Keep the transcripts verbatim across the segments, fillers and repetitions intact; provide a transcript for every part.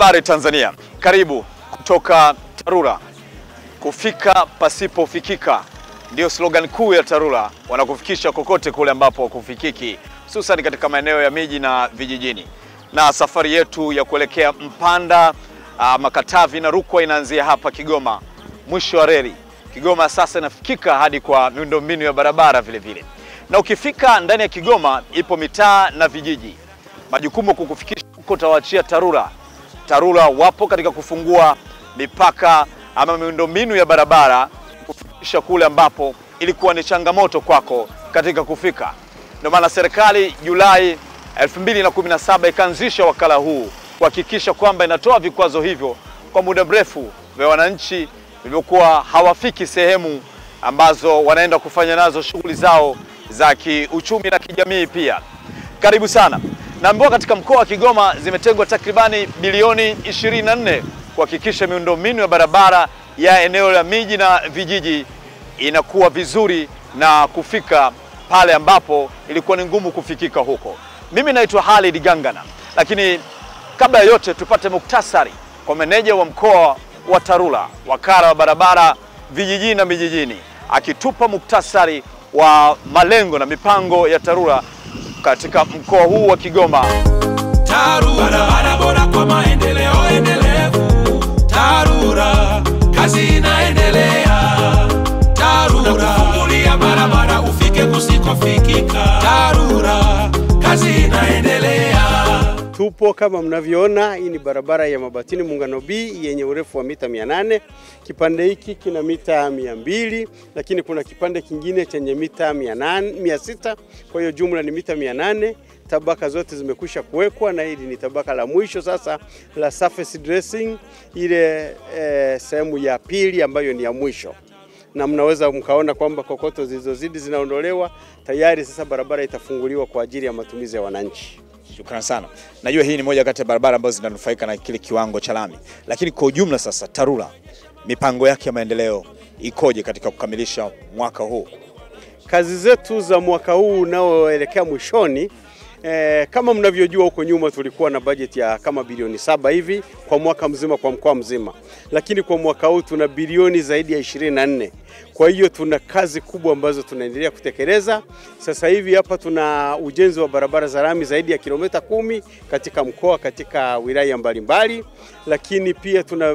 Habari Tanzania, karibu kutoka Tarura. Kufika pasipo fikika ndio slogan kuu ya Tarura, wanakufikisha kokote kule ambapo kufikiki, hususan katika maeneo ya miji na vijijini. Na safari yetu ya kuelekea Mpanda, uh, Katavi na Rukwa inaanzia hapa Kigoma, mwisho wa reli. Kigoma sasa inafikika hadi kwa miundombinu ya barabara vile vile. Na ukifika ndani ya Kigoma ipo mitaa na vijiji. Majukumu kukufikisha huko tawaachia Tarura. Tarura wapo katika kufungua mipaka ama miundombinu ya barabara kufikisha kule ambapo ilikuwa ni changamoto kwako katika kufika. Ndio maana serikali Julai elfu mbili na kumi na saba ikaanzisha wakala huu kuhakikisha kwamba inatoa vikwazo hivyo kwa muda mrefu vya wananchi vilivyokuwa hawafiki sehemu ambazo wanaenda kufanya nazo shughuli zao za kiuchumi na kijamii pia. Karibu sana. Naambiwa katika mkoa wa Kigoma zimetengwa takribani bilioni ishirini na nne kuhakikisha miundombinu ya barabara ya eneo la miji na vijiji inakuwa vizuri na kufika pale ambapo ilikuwa ni ngumu kufikika huko. Mimi naitwa Halid Gangana, lakini kabla ya yote tupate muktasari kwa meneja wa mkoa wa Tarura, wakala wa barabara vijijini na mijijini, akitupa muktasari wa malengo na mipango ya Tarura katika mkoa huu wa Kigoma. Tarura, barabara bora kwa maendeleo endelevu. Tarura, kazi inaendelea. Tarura, kufungulia barabara ufike kusikofikika. Tarura, kazi inaendelea. Tupo kama mnavyoona, hii ni barabara ya Mabatini Muungano B yenye urefu wa mita mia nane. Kipande hiki kina mita mia mbili, lakini kuna kipande kingine chenye mita mia sita. Kwa hiyo jumla ni mita mia nane. Tabaka zote zimekwisha kuwekwa na hili ni tabaka la mwisho sasa la surface dressing, ile e, sehemu ya pili ambayo ni ya mwisho. Na mnaweza mkaona kwamba kokoto zilizozidi zinaondolewa tayari. Sasa barabara itafunguliwa kwa ajili ya matumizi ya wananchi. Shukrani sana. Najua hii ni moja kati ya barabara ambazo zinanufaika na kile kiwango cha lami. Lakini kwa ujumla sasa Tarura, mipango yake ya maendeleo ikoje katika kukamilisha mwaka huu? Kazi zetu za mwaka huu unaoelekea mwishoni, eh, kama mnavyojua huko nyuma tulikuwa na bajeti ya kama bilioni saba hivi kwa mwaka mzima kwa mkoa mzima. Lakini kwa mwaka huu tuna bilioni zaidi ya ishirini na nne. Kwa hiyo tuna kazi kubwa ambazo tunaendelea kutekeleza. Sasa hivi hapa tuna ujenzi wa barabara za lami zaidi ya kilomita kumi katika mkoa, katika wilaya mbalimbali. Lakini pia tuna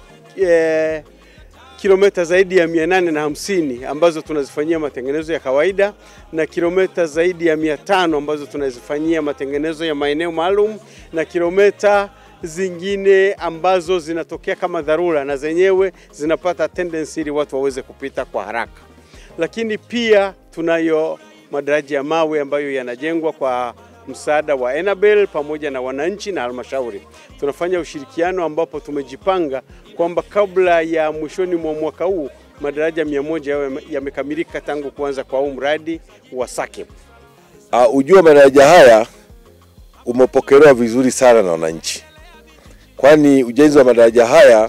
e, kilomita zaidi ya mia nane na hamsini ambazo tunazifanyia matengenezo ya kawaida na kilomita zaidi ya mia tano ambazo tunazifanyia matengenezo ya maeneo maalum na kilomita zingine ambazo zinatokea kama dharura na zenyewe zinapata tendency ili watu waweze kupita kwa haraka. Lakini pia tunayo madaraja ya mawe ambayo yanajengwa kwa msaada wa Enabel pamoja na wananchi na halmashauri. Tunafanya ushirikiano ambapo tumejipanga kwamba kabla ya mwishoni mwa mwaka huu madaraja mia moja yamekamilika tangu kuanza kwa huu mradi wa Sake. Uh, ujua madaraja haya umepokelewa vizuri sana na wananchi. Kwani ujenzi wa madaraja haya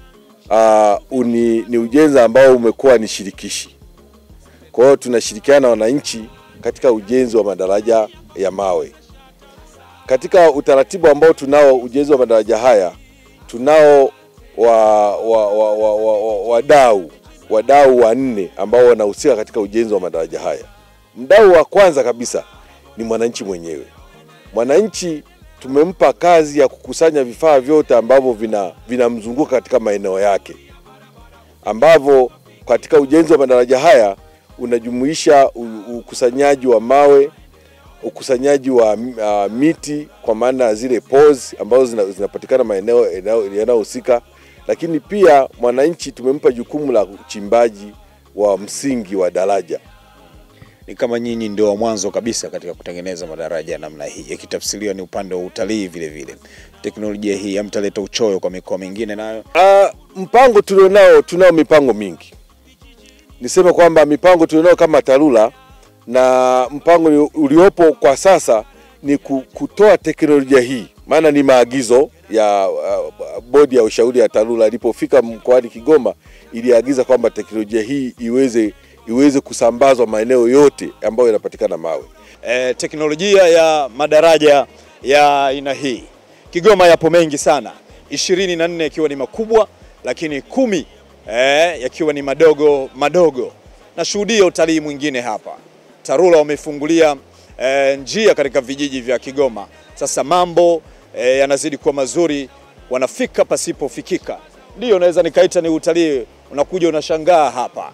uh, uni, ni ujenzi ambao umekuwa ni shirikishi. Kwa hiyo tunashirikiana na wananchi katika ujenzi wa madaraja ya mawe. Katika utaratibu ambao tunao ujenzi wa madaraja haya, tunao wa wa wa wa, wa, wa wadau wadau wanne ambao wanahusika katika ujenzi wa madaraja haya. Mdau wa kwanza kabisa ni mwananchi mwenyewe. Mwananchi tumempa kazi ya kukusanya vifaa vyote ambavyo vina vinamzunguka katika maeneo yake, ambavyo katika ujenzi wa madaraja haya unajumuisha ukusanyaji wa mawe, ukusanyaji wa uh, miti kwa maana zile poles ambazo zinapatikana maeneo yanayohusika. Lakini pia mwananchi tumempa jukumu la uchimbaji wa msingi wa daraja. Ni kama nyinyi ndio wa mwanzo kabisa katika kutengeneza madaraja namna hii. Yakitafsiriwa ni upande wa utalii vile vile. Teknolojia hii hamtaleta uchoyo kwa mikoa mingine nayo? Uh, mpango tulionao, tunao mipango mingi. Niseme kwamba mipango tulionao kama Tarura, na mpango uliopo kwa sasa ni kutoa teknolojia hii. Maana ni maagizo ya uh, bodi ya ushauri ya Tarura ilipofika mkoani Kigoma, iliagiza kwamba teknolojia hii iweze iweze kusambazwa maeneo yote ambayo yanapatikana mawe. E, teknolojia ya madaraja ya aina hii Kigoma yapo mengi sana. ishirini na nne yakiwa ni makubwa, lakini kumi eh, yakiwa ni madogo madogo. Na shuhudia utalii mwingine hapa. Tarura wamefungulia eh, njia katika vijiji vya Kigoma. Sasa mambo eh, yanazidi kuwa mazuri, wanafika pasipofikika. Ndio naweza nikaita ni utalii, unakuja unashangaa hapa.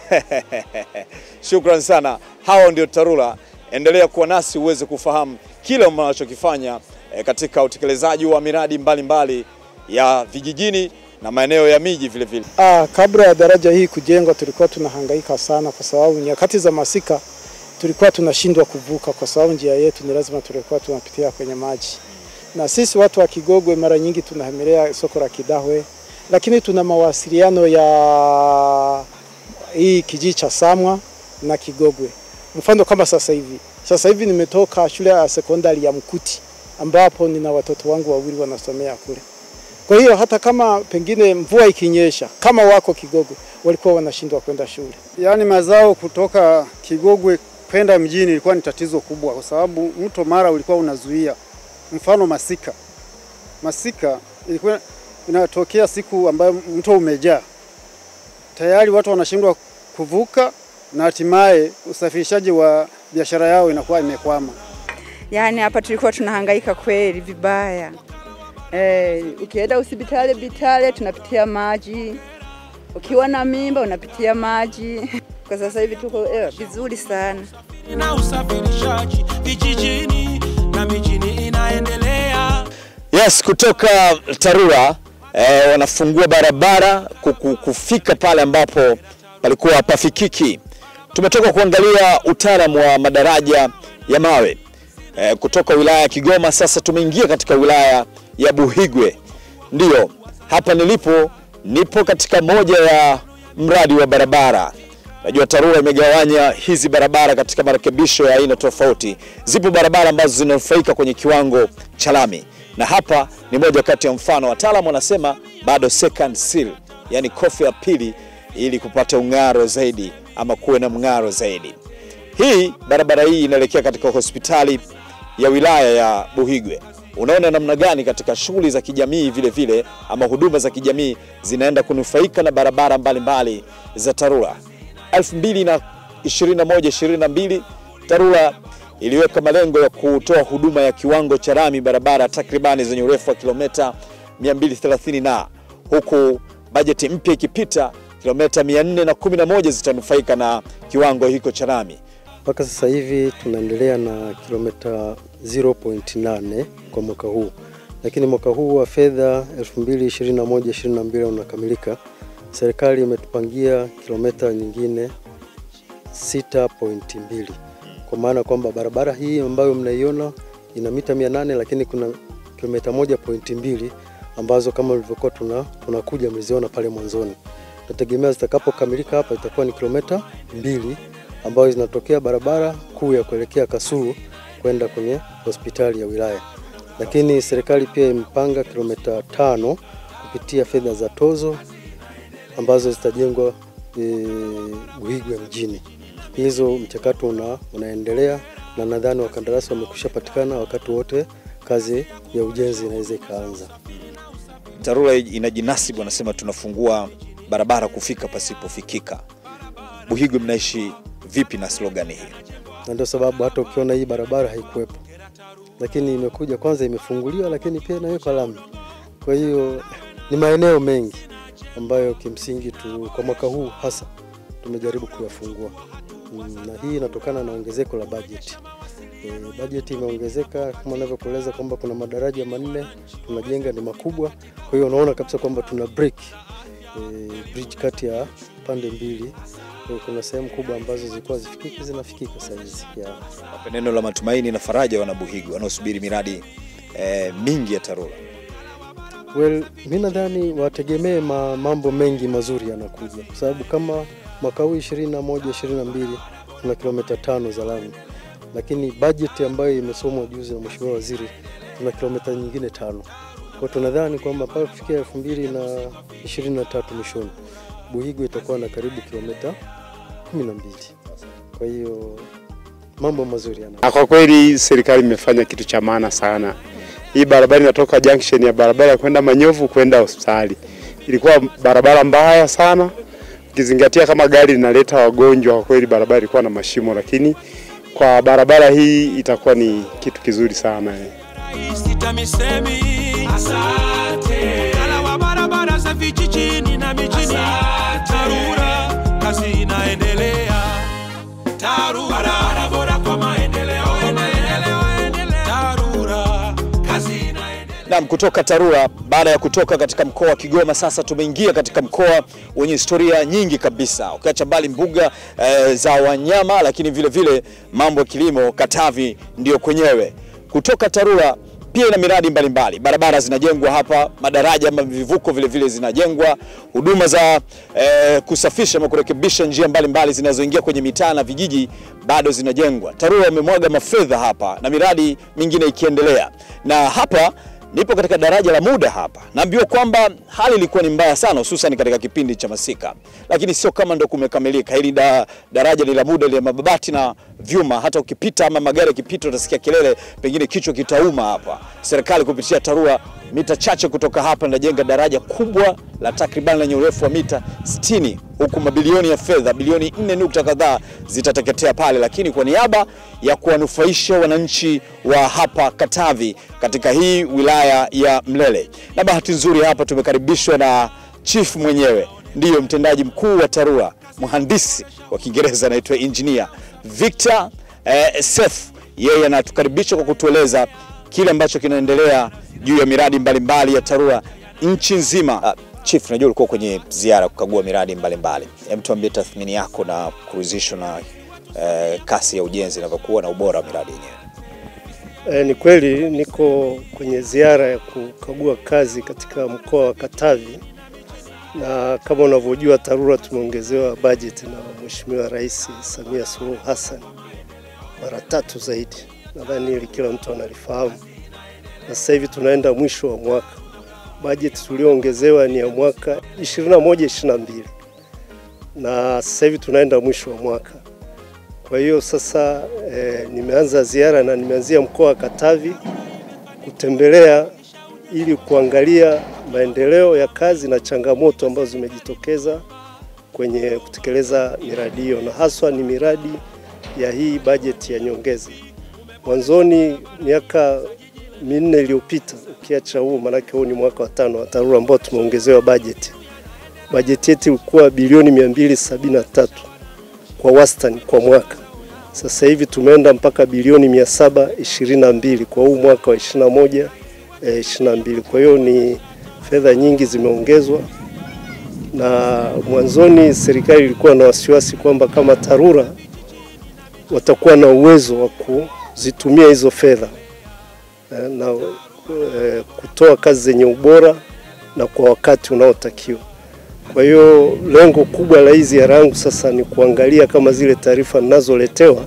Shukran sana. Hao ndio Tarura. Endelea kuwa nasi uweze kufahamu kila mnachokifanya e, katika utekelezaji wa miradi mbalimbali mbali ya vijijini na maeneo ya miji vile vile. Ah, kabla ya daraja hii kujengwa tulikuwa tunahangaika sana kwa sababu nyakati za masika tulikuwa tunashindwa kuvuka kwa sababu njia yetu ni lazima tulikuwa tunapitia kwenye maji. Na sisi watu wa Kigogwe mara nyingi tunahemelea soko la Kidahwe, lakini tuna mawasiliano ya hii kijiji cha Samwa na Kigogwe. Mfano kama sasa hivi. Sasa hivi nimetoka shule ya sekondari ya Mkuti ambapo nina watoto wangu wawili wanasomea kule. Kwa hiyo hata kama pengine mvua ikinyesha, kama wako Kigogwe, walikuwa wanashindwa kwenda shule. Yaani mazao kutoka Kigogwe kwenda mjini ilikuwa ni tatizo kubwa kwa sababu mto Mara ulikuwa unazuia. Mfano masika. Masika ilikuwa inatokea siku ambayo mto umejaa. Tayari watu wanashindwa kuvuka na hatimaye usafirishaji wa biashara yao inakuwa imekwama. Yaani hapa tulikuwa tunahangaika kweli vibaya. Eh, ukienda hospitali bitale tunapitia maji. Ukiwa na mimba unapitia maji. Kwa sasa hivi tuko eh, vizuri sana. Na usafirishaji vijijini na mijini inaendelea. Yes, kutoka Tarura eh, wanafungua barabara kufika pale ambapo palikuwa hapafikiki. Tumetoka kuangalia utaalamu wa madaraja ya mawe e, kutoka wilaya ya Kigoma. Sasa tumeingia katika wilaya ya Buhigwe. Ndiyo, hapa nilipo, nipo katika moja ya mradi wa barabara. Najua Tarura imegawanya hizi barabara katika marekebisho ya aina tofauti. Zipo barabara ambazo zinanufaika kwenye kiwango cha lami. Na hapa ni moja kati ya mfano. Wataalamu wanasema bado second seal, yani kofi ya pili ili kupata ung'aro zaidi ama kuwe na mng'aro zaidi. Hii barabara hii inaelekea katika hospitali ya wilaya ya Buhigwe. Unaona namna gani katika shughuli za kijamii vile vile ama huduma za kijamii zinaenda kunufaika na barabara mbalimbali za Tarura. elfu mbili na ishirini na moja ishirini na mbili Tarura iliweka malengo ya kutoa huduma ya kiwango cha lami barabara takribani zenye urefu wa kilomita mia mbili thelathini na huku bajeti mpya ikipita kilomita mia nne kumi na moja zitanufaika na kiwango hiko cha lami. Mpaka sasa hivi tunaendelea na kilomita zero point nane kwa mwaka huu. Lakini mwaka huu wa fedha elfu mbili ishirini na moja ishirini na mbili unakamilika. Serikali imetupangia kilomita nyingine sita point mbili. Kwa maana kwamba barabara hii ambayo mnaiona ina mita mia nane lakini kuna kilomita moja point mbili ambazo kama ulivyokuwa tuna tunakuja mliziona pale mwanzoni. Tutegemea zitakapokamilika hapa itakuwa ni kilomita mbili ambazo zinatokea barabara kuu ya kuelekea Kasulu kwenda kwenye hospitali ya wilaya. Lakini serikali pia imepanga kilomita tano kupitia fedha za tozo ambazo zitajengwa e, Buhigwe mjini. Hizo mchakato una, unaendelea na nadhani wakandarasi wamekushapatikana wakati wote kazi ya ujenzi inaweza ikaanza. Tarura inajinasibu wanasema tunafungua barabara kufika pasipofikika. Buhigwe mnaishi vipi na slogan hii? Na ndio sababu hata ukiona hii barabara haikuwepo. Lakini imekuja kwanza imefunguliwa lakini pia inawekwa lami. Kwa hiyo ni maeneo mengi ambayo kimsingi tu kwa mwaka huu hasa tumejaribu kuyafungua. Na hii inatokana na ongezeko la bajeti. E, bajeti imeongezeka kama ninavyokueleza kwamba kuna madaraja manne tunajenga ni makubwa. Kwa hiyo unaona kabisa kwamba tuna break e, bridge kati ya pande mbili. Kwa kuna sehemu kubwa ambazo zilikuwa zifikiki zinafikika sasa hizi. Wape neno la matumaini na faraja wana Buhigwe wanaosubiri miradi e, mingi ya Tarura. Well, mimi nadhani wategemee ma, mambo mengi mazuri yanakuja. Kwa sababu kama mwaka huu ishirini na moja ishirini na mbili tuna kilomita tano za lami. Lakini bajeti ambayo imesomwa juzi na Mheshimiwa Waziri tuna kilomita nyingine tano. Kwa tunadhani kwamba mpaka kufikia elfu mbili na ishirini na tatu mwishoni Buhigwe itakuwa na karibu kilomita kumi na mbili. Kwa hiyo mambo mazuri yana. Kwa kweli serikali imefanya kitu cha maana sana. Hii barabara inatoka junction ya barabara kwenda Manyovu kwenda hospitali. Ilikuwa barabara mbaya sana. Ukizingatia kama gari linaleta wagonjwa, kwa kweli barabara ilikuwa na mashimo, lakini kwa barabara hii itakuwa ni kitu kizuri sana. Asante. Kala wa barabara za vijijini na mijini. Tarura, kazi inaendelea. Tarura, barabara bora kwa maendeleo. Tarura, kazi inaendelea. Naam, kutoka Tarura, baada ya kutoka katika mkoa wa Kigoma, sasa tumeingia katika mkoa wenye historia nyingi kabisa. Ukiacha mbali mbuga e, za wanyama, lakini vile vile mambo ya kilimo, Katavi ndio kwenyewe. Kutoka Tarura pia ina miradi mbalimbali. Barabara zinajengwa hapa, madaraja ama vivuko vile vile zinajengwa, huduma za e, kusafisha na kurekebisha njia mbalimbali zinazoingia kwenye mitaa na vijiji bado zinajengwa. Tarura wamemwaga mafedha hapa na miradi mingine ikiendelea. Na hapa nipo katika daraja la muda hapa. Naambiwa kwamba hali ilikuwa ni mbaya sana, hususan katika kipindi cha masika. Lakini sio kama ndo kumekamilika. Hili da, daraja ni la muda, la mabati na vyuma. Hata ukipita ama magari yakipita utasikia kelele, pengine kichwa kitauma hapa. Serikali kupitia Tarura mita chache kutoka hapa inajenga daraja kubwa la takriban lenye urefu wa mita sitini, huku mabilioni ya fedha, bilioni nne nukta kadhaa zitateketea pale, lakini kwa niaba ya kuwanufaisha wananchi wa hapa Katavi katika hii wilaya ya Mlele. Na bahati nzuri hapa tumekaribishwa na chief mwenyewe, ndiyo mtendaji mkuu wa Tarura, mhandisi wa Kiingereza anaitwa engineer Victor eh, Sef. Yeye anatukaribisha kwa kutueleza kile ambacho kinaendelea juu ya miradi mbalimbali mbali ya Tarura nchi nzima. Uh, Chief, najua ulikuwa kwenye ziara kukagua miradi mbalimbali. Hebu tuambie tathmini yako na kuridhishwa na uh, kasi ya ujenzi inavyokuwa na ubora wa miradi yenyewe. E, ni kweli niko kwenye ziara ya kukagua kazi katika mkoa wa Katavi, na kama unavyojua Tarura tumeongezewa budget na Mheshimiwa Rais Samia Suluhu Hassan mara tatu zaidi. Nadhani hili kila mtu analifahamu. Na sasa hivi tunaenda mwisho wa mwaka. Budget tulioongezewa ni ya mwaka ishirini na moja ishirini na mbili. Na sasa hivi tunaenda mwisho wa mwaka. Kwa hiyo sasa e, nimeanza ziara na nimeanzia mkoa wa Katavi kutembelea ili kuangalia maendeleo ya kazi na changamoto ambazo zimejitokeza kwenye kutekeleza miradi hiyo, na haswa ni miradi ya hii budget ya nyongeza. Mwanzoni miaka minne iliyopita, ukiacha huu manake huu ni mwaka wa tano wa Tarura ambao tumeongezewa budget. Budget yetu ilikuwa bilioni mia mbili sabini na tatu kwa wastani kwa mwaka. Sasa hivi tumeenda mpaka bilioni mia saba ishirini na mbili kwa huu mwaka wa ishirini na moja ishirini na mbili. Kwa hiyo ni fedha nyingi zimeongezwa, na mwanzoni serikali ilikuwa na wasiwasi kwamba kama Tarura watakuwa na uwezo wa kuzitumia hizo fedha na e, kutoa kazi zenye ubora na kwa wakati unaotakiwa. Kwa hiyo lengo kubwa la hizi ziara sasa ni kuangalia kama zile taarifa ninazoletewa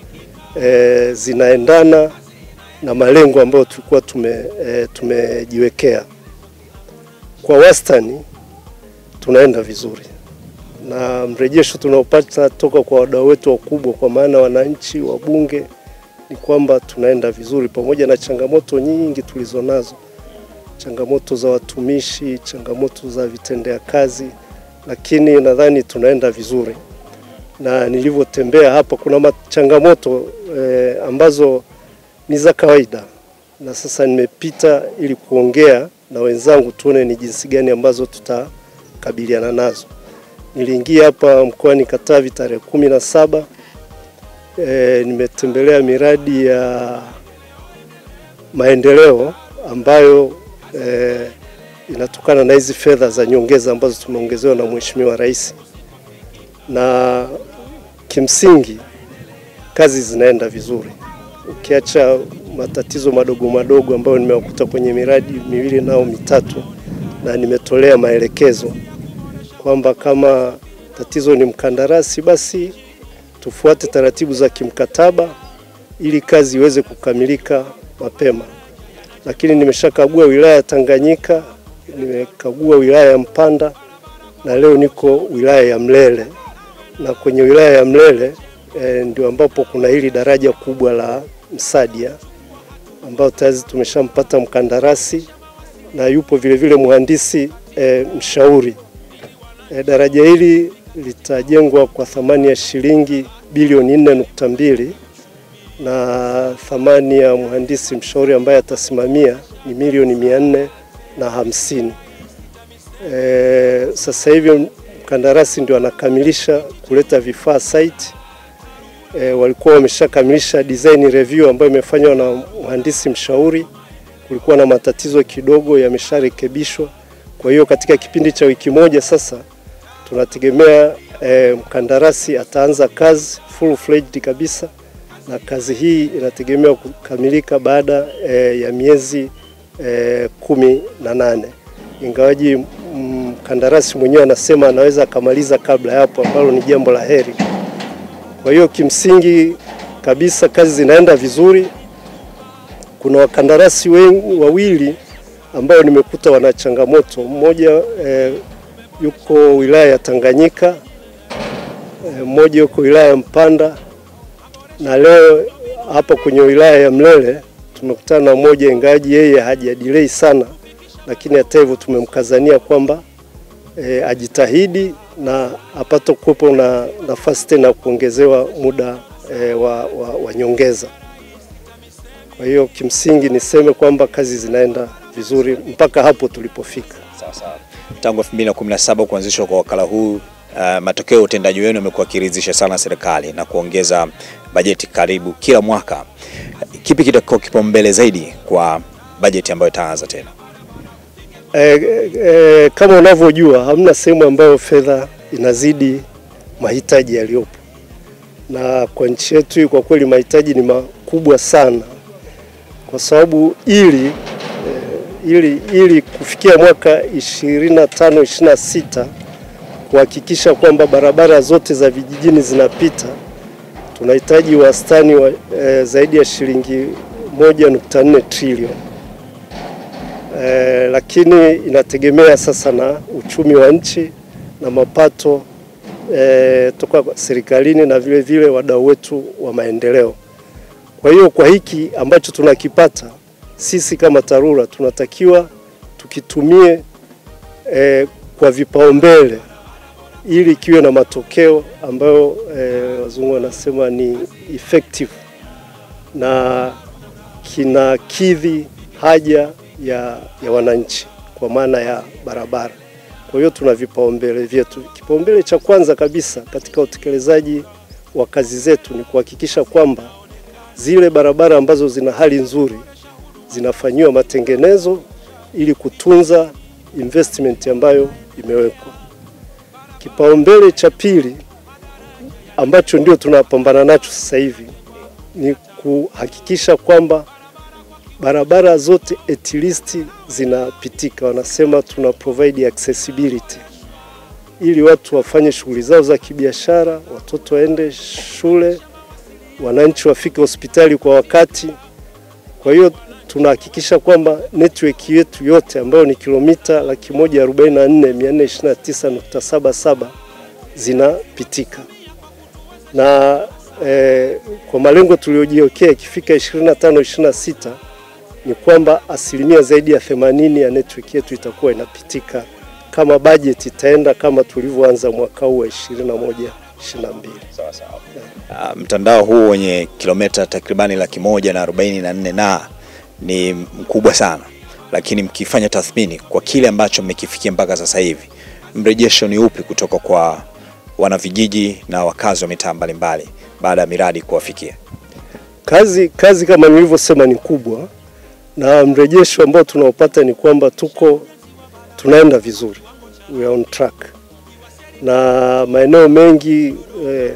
e, zinaendana na malengo ambayo tulikuwa tume e, tumejiwekea. Kwa wastani tunaenda vizuri, na mrejesho tunaopata toka kwa wadau wetu wakubwa, kwa maana wananchi, wabunge, ni kwamba tunaenda vizuri pamoja na changamoto nyingi tulizonazo, changamoto za watumishi, changamoto za vitendea kazi, lakini nadhani tunaenda vizuri. Na nilivyotembea hapa kuna changamoto eh, ambazo ni za kawaida, na sasa nimepita ili kuongea na wenzangu tuone ni jinsi gani ambazo tutakabiliana nazo. Niliingia hapa mkoani Katavi tarehe kumi na saba. E, nimetembelea miradi ya maendeleo ambayo e, inatokana na hizi fedha za nyongeza ambazo tumeongezewa na Mheshimiwa Rais, na kimsingi kazi zinaenda vizuri. Ukiacha matatizo madogo madogo ambayo nimewakuta kwenye miradi miwili nao mitatu, na nimetolea maelekezo kwamba kama tatizo ni mkandarasi, basi tufuate taratibu za kimkataba ili kazi iweze kukamilika mapema. Lakini nimeshakagua wilaya ya Tanganyika, nimekagua wilaya ya Mpanda, na leo niko wilaya ya Mlele. Na kwenye wilaya ya Mlele e, ndio ambapo kuna hili daraja kubwa la Msadia ambao tayari tumeshampata mkandarasi na yupo vile vile mhandisi e, mshauri. E, daraja hili litajengwa kwa thamani ya shilingi bilioni nne nukta mbili na thamani ya mhandisi mshauri ambaye atasimamia ni milioni mia nne na hamsini. E, sasa hivi mkandarasi ndio anakamilisha kuleta vifaa site. E, walikuwa wameshakamilisha design review ambayo imefanywa na mhandisi mshauri. Kulikuwa na matatizo kidogo, yamesharekebishwa. Kwa hiyo katika kipindi cha wiki moja sasa tunategemea e, mkandarasi ataanza kazi full fledged kabisa, na kazi hii inategemewa kukamilika baada e, ya miezi e, kumi na nane. Ingawaji mkandarasi mwenyewe anasema anaweza akamaliza kabla hapo, ambalo ni jambo la heri. Kwa hiyo kimsingi kabisa kazi zinaenda vizuri. Kuna wakandarasi wengi wawili ambao nimekuta wana changamoto. Mmoja e, yuko wilaya ya Tanganyika, e, mmoja yuko wilaya ya Mpanda, na leo hapa kwenye wilaya ya Mlele tumekutana na mmoja, ingawaji yeye hajadelay sana, lakini hata hivyo tumemkazania kwamba e, ajitahidi na apate kuwepo na nafasi tena kuongezewa muda e, wa, wa, wa nyongeza. Kwa hiyo kimsingi niseme kwamba kazi zinaenda vizuri mpaka hapo tulipofika. Sawa sawa. Tangu elfu mbili na kumi na saba kuanzishwa kwa wakala huu, uh, matokeo ya utendaji wenu yamekuwa kiridhisha sana serikali na kuongeza bajeti karibu kila mwaka. Kipi kitakuwa kipaumbele zaidi kwa bajeti ambayo itaanza tena? E, e, kama unavyojua hamna sehemu ambayo fedha inazidi mahitaji yaliyopo. Na kwa nchi yetu kwa kweli mahitaji ni makubwa sana. Kwa sababu ili e, ili ili kufikia mwaka ishirini na tano ishirini na sita kuhakikisha kwamba barabara zote za vijijini zinapita, tunahitaji wastani wa e, zaidi ya shilingi moja nukta nne trilioni. E, lakini inategemea sasa na uchumi wa nchi na mapato e, toka serikalini na vile vile wadau wetu wa maendeleo. Kwa hiyo kwa hiki ambacho tunakipata sisi kama Tarura tunatakiwa tukitumie e, kwa vipaumbele ili kiwe na matokeo ambayo e, wazungu wanasema ni effective na kinakidhi haja ya, ya wananchi kwa maana ya barabara. Kwa hiyo tuna vipaumbele vyetu. Kipaumbele cha kwanza kabisa katika utekelezaji wa kazi zetu ni kuhakikisha kwamba zile barabara ambazo zina hali nzuri zinafanywa matengenezo ili kutunza investment ambayo imewekwa. Kipaumbele cha pili ambacho ndio tunapambana nacho sasa hivi ni kuhakikisha kwamba barabara zote at least zinapitika. Wanasema tuna provide accessibility ili watu wafanye shughuli zao za kibiashara, watoto waende shule, wananchi wafike hospitali kwa wakati. Kwa hiyo tunahakikisha kwamba network yetu yote ambayo ni kilomita laki moja arobaini na nne mia nne ishirini na tisa nukta saba saba zinapitika. Na eh, kwa malengo tuliojiwekea ikifika ishirini na tano ishirini na sita ni kwamba asilimia zaidi ya themanini ya network yetu itakuwa inapitika kama budget itaenda kama tulivyoanza mwaka huu wa ishirini na moja ishirini na mbili. Sawa sawa. Uh, mtandao huu wenye kilomita takribani laki moja na arobaini na nne na ni mkubwa sana, lakini mkifanya tathmini kwa kile ambacho mmekifikia mpaka sasa hivi, mrejesho ni upi kutoka kwa wanavijiji na wakazi wa mitaa mbalimbali baada ya miradi kuwafikia? Kazi kazi kama nilivyosema ni kubwa, na mrejesho ambao tunaopata ni kwamba tuko tunaenda vizuri, we are on track, na maeneo mengi eh,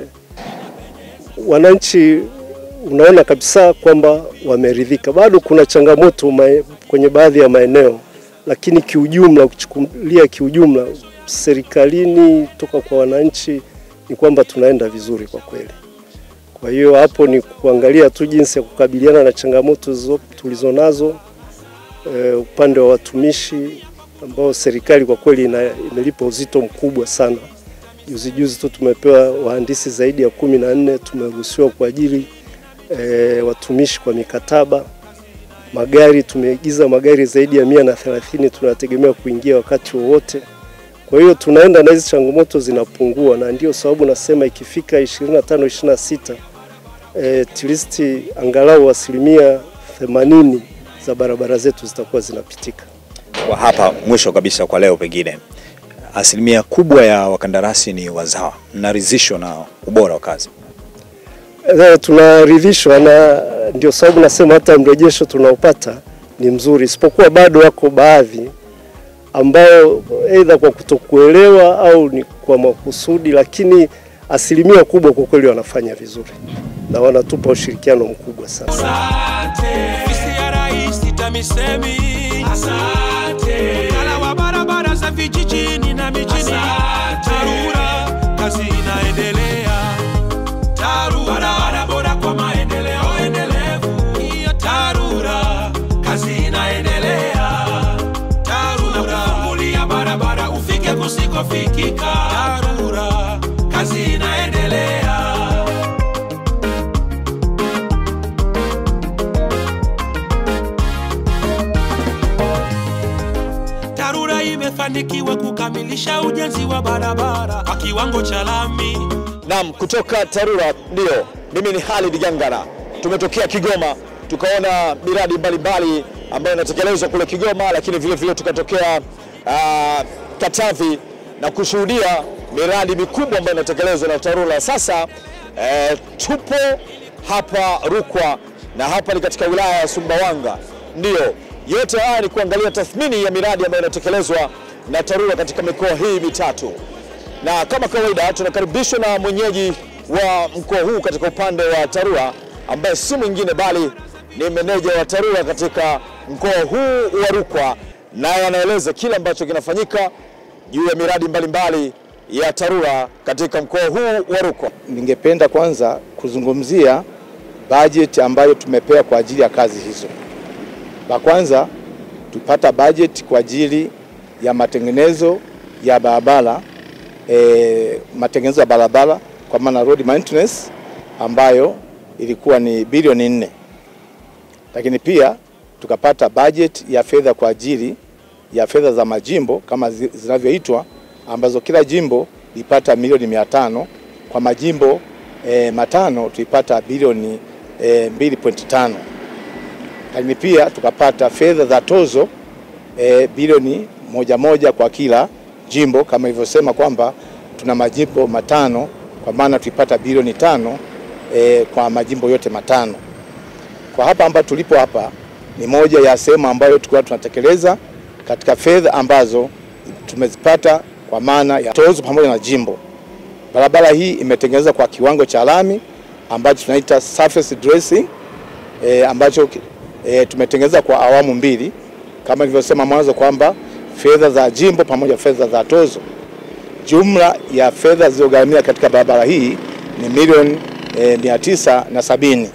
wananchi unaona kabisa kwamba wameridhika. Bado kuna changamoto mae, kwenye baadhi ya maeneo, lakini kiujumla ukichukulia kiujumla serikalini toka kwa wananchi ni kwamba tunaenda vizuri kwa kweli. Kwa hiyo hapo ni kuangalia tu jinsi ya kukabiliana na changamoto zote tulizonazo. E, upande wa watumishi ambao serikali kwa kweli imelipa uzito mkubwa sana. Juzi juzi tu tumepewa wahandisi zaidi ya kumi na nne tumeruhusiwa kwa ajili e, watumishi kwa mikataba. magari tumeigiza magari zaidi ya mia na thelathini, tunategemea kuingia wakati wowote. Kwa hiyo tunaenda na hizi changamoto zinapungua, na ndio sababu nasema ikifika ishirini na tano ishirini na sita eh, tilisti angalau asilimia themanini za barabara zetu zitakuwa zinapitika. Kwa hapa mwisho kabisa kwa leo, pengine asilimia kubwa ya wakandarasi ni wazawa, naridhishwa na ubora wa kazi? E, tunaridhishwa, na ndio sababu nasema hata mrejesho tunaopata ni mzuri, isipokuwa bado wako baadhi ambao aidha kwa kutokuelewa au ni kwa makusudi, lakini asilimia kubwa kwa kweli wanafanya vizuri na wanatupa ushirikiano mkubwa sana. Asante. Ofisi ya Rais TAMISEMI. Asante. Kala wa barabara za vijijini na mijini. Asante. Tarura, kazi inaendelea. Tarura, barabara bora kwa maendeleo endelevu. Hiyo Tarura, kazi inaendelea. Tarura, kufungulia barabara ufike kusikofikika. Tarura, kazi inaendelea. Tarura imefanikiwa kukamilisha ujenzi wa barabara kwa kiwango cha lami. Naam, kutoka Tarura ndio mimi ni Halid Gangara. Tumetokea Kigoma, tukaona miradi mbalimbali ambayo inatekelezwa kule Kigoma, lakini vile vile tukatokea uh, Katavi na kushuhudia miradi mikubwa ambayo inatekelezwa na Tarura. Sasa uh, tupo hapa Rukwa, na hapa ni katika wilaya ya Sumbawanga. Ndio yote haya ni kuangalia tathmini ya miradi ambayo inatekelezwa na Tarura katika mikoa hii mitatu. Na kama kawaida tunakaribishwa na mwenyeji wa mkoa huu katika upande wa Tarura, ambaye si mwingine bali ni meneja wa Tarura katika mkoa huu wa Rukwa, naye anaeleza kile ambacho kinafanyika juu ya miradi mbalimbali ya Tarura katika mkoa huu wa Rukwa. Ningependa kwanza kuzungumzia budget ambayo tumepewa kwa ajili ya kazi hizo. La kwanza, tupata budget kwa ajili ya matengenezo ya barabara, e, matengenezo ya barabara kwa maana road maintenance, ambayo ilikuwa ni bilioni nne. Lakini pia tukapata budget ya fedha kwa ajili ya fedha za majimbo kama zinavyoitwa, ambazo kila jimbo lipata milioni mia tano. Kwa majimbo e, matano tulipata bilioni e, mbili nukta tano. Lakini pia tukapata fedha za tozo e, bilioni moja moja kwa kila jimbo, kama ilivyosema kwamba tuna majimbo matano, kwa maana tulipata bilioni tano e, kwa majimbo yote matano. Kwa hapa ambapo tulipo hapa ni moja ya sehemu ambayo tulikuwa tunatekeleza katika fedha ambazo tumezipata kwa maana ya tozo pamoja na jimbo. Barabara hii imetengenezwa kwa kiwango cha lami ambacho tunaita surface dressing, e, ambacho e, tumetengeneza kwa awamu mbili kama nilivyosema mwanzo kwamba fedha za jimbo pamoja fedha za tozo. Jumla ya fedha zilizogharamia katika barabara hii ni milioni e, mia tisa na sabini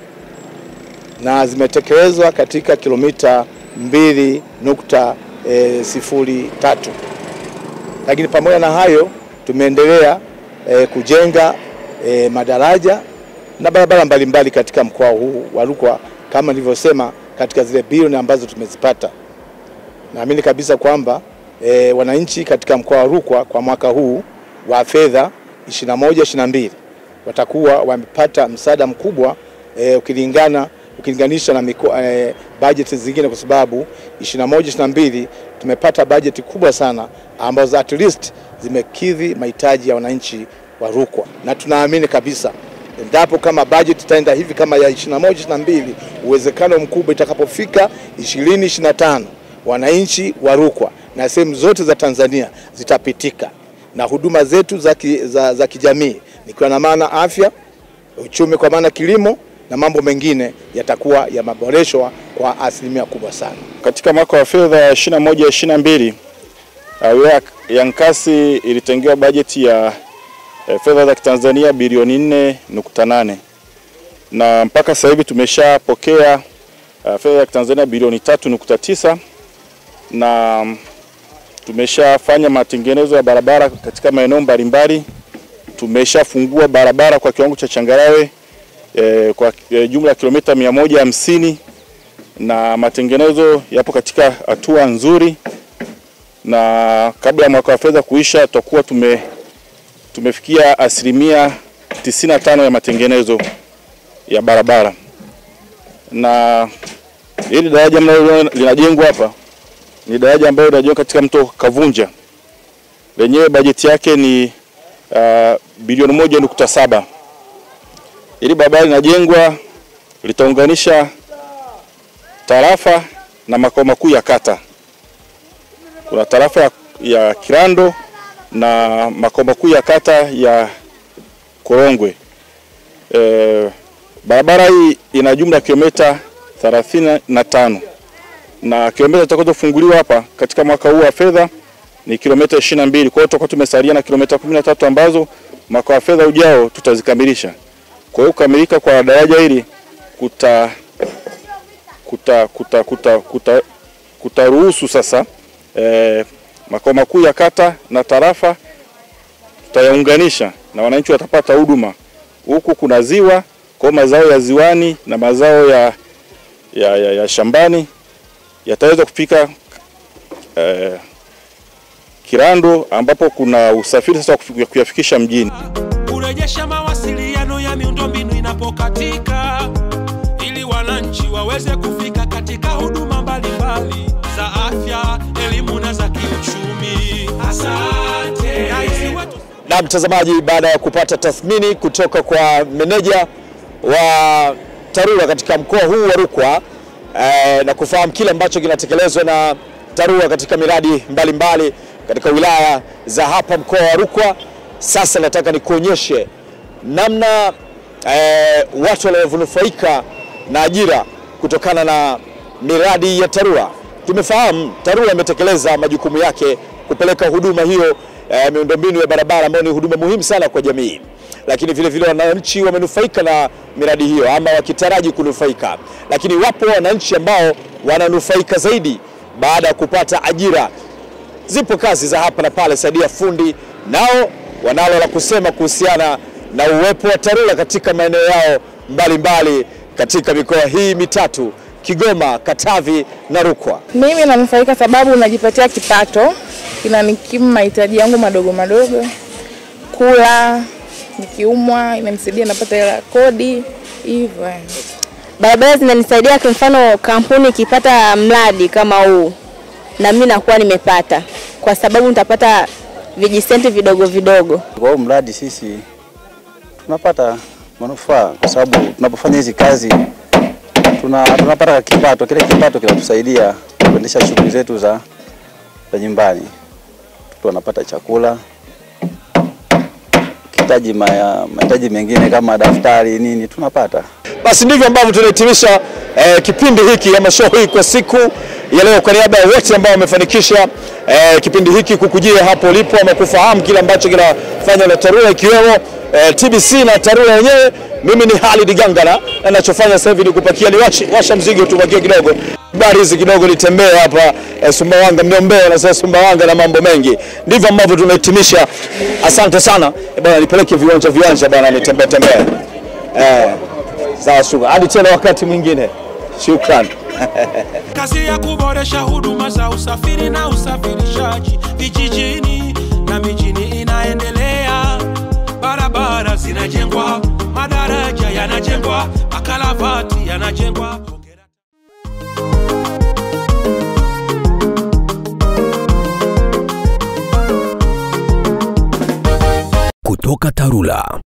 na zimetekelezwa katika kilomita mbili nukta sifuri tatu. Lakini pamoja na hayo tumeendelea e, kujenga e, madaraja na barabara mbalimbali katika mkoa huu wa Rukwa kama nilivyosema katika zile bilioni ambazo tumezipata. Naamini kabisa kwamba e, wananchi katika mkoa wa Rukwa kwa mwaka huu wa fedha ishirini na moja ishirini na mbili watakuwa wamepata msaada mkubwa e, ukilingana ukilinganisha na mikoa e, budget zingine, kwa sababu ishirini na moja ishirini na mbili tumepata budget kubwa sana ambazo at least zimekidhi mahitaji ya wananchi wa Rukwa, na tunaamini kabisa endapo kama budget itaenda hivi kama ya ishirini na moja ishirini na mbili, uwezekano mkubwa itakapofika ishirini ishirini na tano wananchi wa Rukwa na sehemu zote za Tanzania zitapitika na huduma zetu za, ki, za, za kijamii, nikiwa na maana afya, uchumi kwa maana kilimo na mambo mengine yatakuwa yameboreshwa kwa asilimia kubwa sana. Katika mwaka wa fedha ishirini na moja ishirini na mbili wilaya ya Nkasi ilitengewa bajeti ya e, fedha za Tanzania bilioni nne nukta nane na mpaka sasa hivi tumeshapokea uh, fedha za Tanzania bilioni tatu nukta tisa na tumeshafanya matengenezo ya barabara katika maeneo mbalimbali. Tumeshafungua barabara kwa kiwango cha changarawe e, kwa e, jumla ya kilomita mia moja hamsini na matengenezo yapo katika hatua nzuri, na kabla ya mwaka wa fedha kuisha tutakuwa tume tumefikia asilimia tisini na tano ya matengenezo ya barabara. Na hili daraja ambalo linajengwa hapa ni daraja ambalo linajengwa katika mto Kavunja. Lenyewe bajeti yake ni uh, bilioni moja nukta saba. Hili barabara linajengwa litaunganisha tarafa na makao makuu ya kata. Kuna tarafa ya, ya Kirando na makao makuu ya kata ya Korongwe. E, barabara hii ina jumla kilomita thelathini na tano na kilomita zitakazofunguliwa hapa katika mwaka huu wa fedha ni kilomita ishirini na mbili. Kwa hiyo tutakuwa tumesalia na kilomita kumi na tatu ambazo mwaka wa fedha ujao tutazikamilisha. Kwa hiyo kukamilika kwa daraja hili kuta kuta kuta kuta kuta kutaruhusu sasa eh, makao makuu ya kata na tarafa tutayaunganisha na wananchi watapata huduma. Huku kuna ziwa, kwa mazao ya ziwani na mazao ya ya, ya, ya shambani yataweza kufika eh, Kirando ambapo kuna usafiri sasa kuyafikisha mjini. Kurejesha mawasiliano ya miundombinu inapokatika ili wananchi waweze kufika katika huduma mbalimbali za afya, elimu na za kiuchumi. Asante. Na mtazamaji, baada ya kupata tathmini kutoka kwa meneja wa Tarura katika mkoa huu wa Rukwa eh, na kufahamu kile ambacho kinatekelezwa na Tarura katika miradi mbalimbali mbali katika wilaya za hapa mkoa wa Rukwa, sasa nataka nikuonyeshe namna eh, watu walionufaika na ajira kutokana na miradi ya Tarura. Tumefahamu Tarura imetekeleza majukumu yake kupeleka huduma hiyo eh, miundombinu ya barabara ambayo ni huduma muhimu sana kwa jamii. Lakini vile vile wananchi wamenufaika na miradi hiyo ama wakitaraji kunufaika. Lakini wapo wananchi ambao wananufaika zaidi baada ya kupata ajira. Zipo kazi za hapa na pale, saidia fundi, nao wanalo la kusema kuhusiana na uwepo wa Tarura katika maeneo yao mbalimbali mbali katika mikoa hii mitatu, Kigoma, Katavi na Rukwa. Mimi nanufaika sababu najipatia kipato, kinanikimu mahitaji yangu madogo madogo. Kula, nikiumwa, inanisaidia napata hela kodi, hivyo. Barabara zinanisaidia, kwa mfano kampuni ikipata mradi kama huu na mimi nakuwa nimepata, kwa sababu nitapata vijisenti vidogo vidogo. Kwa huu mradi sisi tunapata manufaa kwa sababu tunapofanya hizi kazi tuna tunapata kipato, kile kipato kinatusaidia kuendesha shughuli zetu za za nyumbani. Tunapata chakula, kitaji mahitaji mengine kama daftari nini tunapata. Basi ndivyo ambavyo tunahitimisha eh, kipindi hiki ama show hii kwa siku ya leo. Kwa niaba ya wote ambao wamefanikisha eh, kipindi hiki kukujia hapo ulipo ama kufahamu kile ambacho kinafanya na Tarura ikiwemo eh, T B C na Tarura yenyewe, mimi ni Halid Gangana na ninachofanya sasa hivi ni kupakia ni washa, washa mzigo tupakie kidogo. Habari hizi kidogo nitembee hapa eh, Sumbawanga, mniombea na sasa Sumbawanga na mambo mengi. Ndivyo ambavyo tunahitimisha. Asante sana. E bwana, nipeleke viwanja viwanja bwana, nitembee tembee. Eh, sawa shuka. Hadi tena wakati mwingine. Shukrani. Kazi ya kuboresha huduma za usafiri na usafirishaji vijijini na mijini inaendelea. Barabara zinajengwa, madaraja yanajengwa, makalavati yanajengwa. Kutoka Tarura.